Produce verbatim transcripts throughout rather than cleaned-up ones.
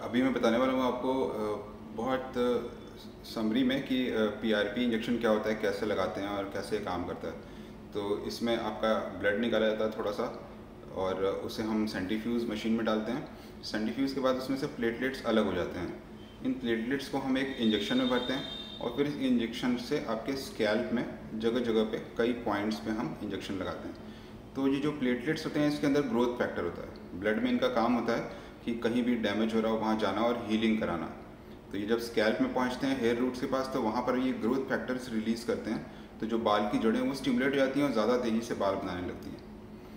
अभी मैं बताने वाला हूँ आपको अ, बहुत समरी में कि पीआरपी इंजेक्शन क्या होता है, कैसे लगाते हैं और कैसे काम करता है। तो इसमें आपका ब्लड निकाला जाता है थोड़ा सा, और उसे हम सेंट्रीफ्यूज मशीन में डालते हैं। सेंट्रीफ्यूज के बाद उसमें से प्लेटलेट्स अलग हो जाते हैं। इन प्लेटलेट्स को हम एक इंजेक्शन में भरते हैं और फिर इस इंजेक्शन से आपके स्कैल्प में जगह जगह पे कई पॉइंट्स पे हम इंजेक्शन लगाते हैं। तो ये जो प्लेटलेट्स होते हैं इसके अंदर ग्रोथ फैक्टर होता है। ब्लड में इनका काम होता है कि कहीं भी डैमेज हो रहा हो वहाँ जाना और हीलिंग कराना। तो ये जब स्कैल्प में पहुँचते हैं हेयर रूट्स के पास, तो वहाँ पर ये ग्रोथ फैक्टर्स रिलीज़ करते हैं। तो जो बाल की जड़ें वो स्टिमुलेट हो जाती हैं और ज़्यादा तेज़ी से बाल बनाने लगती हैं।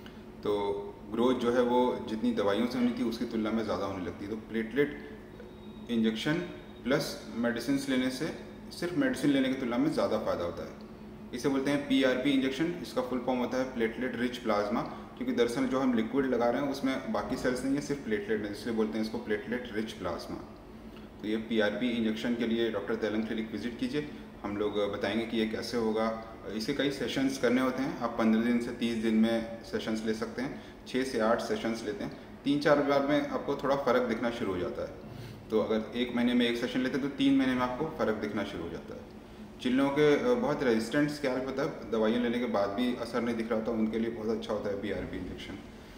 तो ग्रोथ जो है वो जितनी दवाइयों से होनी थी उसकी तुलना में ज़्यादा होने लगती है। तो प्लेटलेट इंजेक्शन प्लस मेडिसिन लेने से सिर्फ मेडिसिन लेने की तुलना में ज़्यादा फ़ायदा होता है। इसे बोलते हैं पीआरपी इंजेक्शन। इसका फुल फॉर्म होता है प्लेटलेट रिच प्लाज्मा, क्योंकि दरअसल जो हम लिक्विड लगा रहे हैं उसमें बाकी सेल्स नहीं है, सिर्फ प्लेटलेट है, इसलिए बोलते हैं इसको प्लेटलेट रिच प्लाज्मा। तो ये पीआरपी इंजेक्शन के लिए डॉक्टर तेलंग क्लिनिक विजिट कीजिए। हम लोग बताएंगे कि ये कैसे होगा। इसे कई सेशंस करने होते हैं। आप पंद्रह दिन से तीस दिन में सेशंस ले सकते हैं। छः से आठ सेशंस लेते हैं। तीन चार बार में आपको थोड़ा फ़र्क दिखना शुरू हो जाता है। तो अगर एक महीने में एक सेशन लेते हैं तो तीन महीने में आपको फ़र्क दिखना शुरू हो जाता है। जिन लोगों के बहुत रेजिस्टेंट स्कैल्प होता है, दवाइयाँ लेने के बाद भी असर नहीं दिख रहा होता, उनके लिए बहुत अच्छा होता है पीआरपी इंजेक्शन।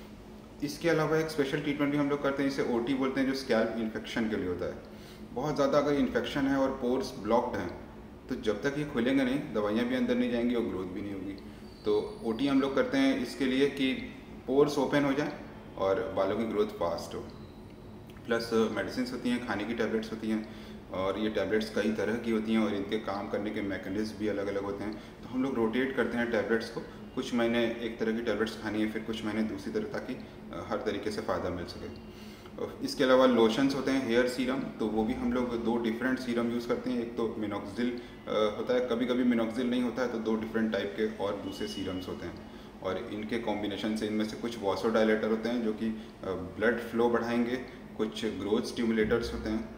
इसके अलावा एक स्पेशल ट्रीटमेंट भी हम लोग करते हैं, जिसे ओटी बोलते हैं, जो स्कैल्प इन्फेक्शन के लिए होता है। बहुत ज़्यादा अगर इन्फेक्शन है और पोर्स ब्लॉक्ड हैं तो जब तक ये खुलेंगे नहीं, दवाइयाँ भी अंदर नहीं जाएंगी और ग्रोथ भी नहीं होगी। तो ओटी हम लोग करते हैं इसके लिए कि पोर्स ओपन हो जाए और बालों की ग्रोथ फास्ट हो। प्लस मेडिसिन होती हैं, खाने की टैबलेट्स होती हैं, और ये टैबलेट्स कई तरह की होती हैं और इनके काम करने के मैकेनिज्म भी अलग अलग होते हैं। तो हम लोग रोटेट करते हैं टैबलेट्स को। कुछ महीने एक तरह की टैबलेट्स खानी है, फिर कुछ महीने दूसरी तरह, ताकि हर तरीके से फ़ायदा मिल सके। इसके अलावा लोशंस होते हैं, हेयर सीरम, तो वो भी हम लोग दो डिफरेंट सीरम यूज़ करते हैं। एक तो मिनॉक्सिल होता है, कभी कभी मिनॉक्सिल नहीं होता है, तो दो डिफरेंट टाइप के और दूसरे सीरम्स होते हैं। और इनके कॉम्बिनेशन से इनमें से कुछ वासोडायलेटर होते हैं जो कि ब्लड फ्लो बढ़ाएंगे, कुछ ग्रोथ स्टिमुलेटर्स होते हैं,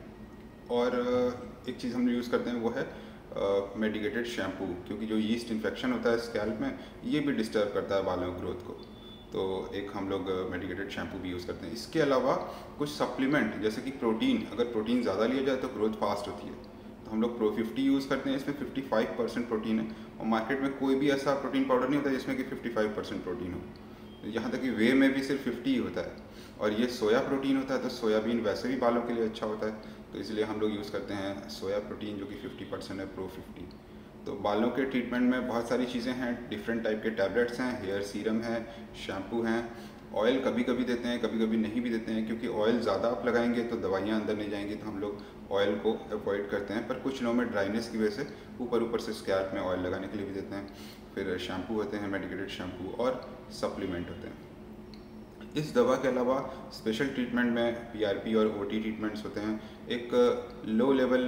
और एक चीज़ हम यूज़ करते हैं वो है मेडिकेटेड शैम्पू, क्योंकि जो यीस्ट इन्फेक्शन होता है स्कैल्प में, ये भी डिस्टर्ब करता है बालों की ग्रोथ को। तो एक हम लोग मेडिकेटेड शैम्पू भी यूज़ करते हैं। इसके अलावा कुछ सप्लीमेंट, जैसे कि प्रोटीन, अगर प्रोटीन ज़्यादा लिया जाए तो ग्रोथ फास्ट होती है, तो हम लोग प्रो फिफ्टी यूज़ करते हैं। इसमें फिफ्टी फाइव परसेंट प्रोटीन है, और मार्केट में कोई भी ऐसा प्रोटीन पाउडर नहीं होता जिसमें कि फिफ्टी फाइव परसेंट प्रोटीन हो। यहाँ तक कि वे में भी सिर्फ फिफ्टी ही होता है, और ये सोया प्रोटीन होता है। तो सोयाबीन वैसे भी बालों के लिए अच्छा होता है, तो इसलिए हम लोग यूज़ करते हैं सोया प्रोटीन, जो कि फिफ्टी परसेंट है, प्रो फिफ्टी। तो बालों के ट्रीटमेंट में बहुत सारी चीज़ें हैं, डिफरेंट टाइप के टैबलेट्स हैं, हेयर सीरम है, शैम्पू हैं, ऑयल कभी कभी देते हैं, कभी कभी नहीं भी देते हैं, क्योंकि ऑयल ज़्यादा आप लगाएंगे तो दवाइयाँ अंदर नहीं जाएंगी, तो हम लोग ऑयल को अवॉइड करते हैं। पर कुछ लोगों में ड्राइनेस की वजह से ऊपर ऊपर से स्कैल्प में ऑयल लगाने के लिए भी देते हैं। फिर शैम्पू होते हैं, मेडिकेटेड शैम्पू, और सप्लीमेंट होते हैं। इस दवा के अलावा स्पेशल ट्रीटमेंट में पीआरपी और ओटी ट्रीटमेंट्स होते हैं। एक लो लेवल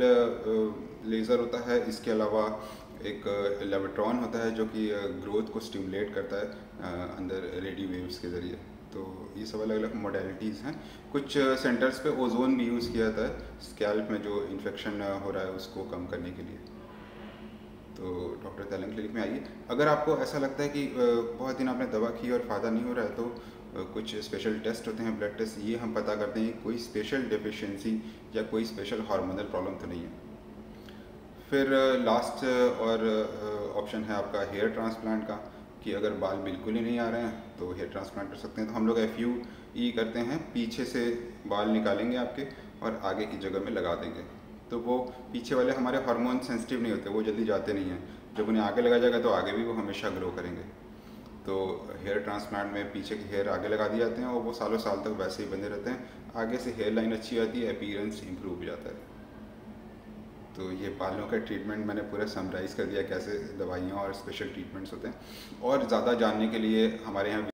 लेज़र होता है, इसके अलावा एक लेविट्रॉन होता है जो कि ग्रोथ को स्टिमुलेट करता है अंदर रेडियो वेव्स के ज़रिए। तो ये सब अलग अलग मॉडलिटीज़ हैं। कुछ सेंटर्स पे ओजोन भी यूज़ किया जाता है स्कैल्प में जो इन्फेक्शन हो रहा है उसको कम करने के लिए। तो डॉक्टर तेलंग क्लिनिक में आइए। अगर आपको ऐसा लगता है कि बहुत दिन आपने दवा की और फ़ायदा नहीं हो रहा है, तो कुछ स्पेशल टेस्ट होते हैं, ब्लड टेस्ट, ये हम पता करते हैं कोई स्पेशल डेफिशिएंसी या कोई स्पेशल हार्मोनल प्रॉब्लम तो नहीं है। फिर लास्ट और ऑप्शन है आपका हेयर ट्रांसप्लांट का, कि अगर बाल बिल्कुल ही नहीं आ रहे हैं तो हेयर ट्रांसप्लांट कर सकते हैं। तो हम लोग एफ यू ई करते हैं, पीछे से बाल निकालेंगे आपके और आगे की जगह में लगा देंगे। तो वो पीछे वाले हमारे हार्मोन सेंसिटिव नहीं होते, वो जल्दी जाते नहीं हैं। जब उन्हें आगे लगा जाएगा तो आगे भी वो हमेशा ग्रो करेंगे। तो हेयर ट्रांसप्लांट में पीछे के हेयर आगे लगा दिए जाते हैं और वो सालों साल तक वैसे ही बंधे रहते हैं। आगे से हेयर लाइन अच्छी आती है, अपीयरेंस इंप्रूव हो जाता है। तो ये बालों का ट्रीटमेंट मैंने पूरा समराइज़ कर दिया, कैसे दवाइयाँ और स्पेशल ट्रीटमेंट्स होते हैं। और ज़्यादा जानने के लिए हमारे यहाँ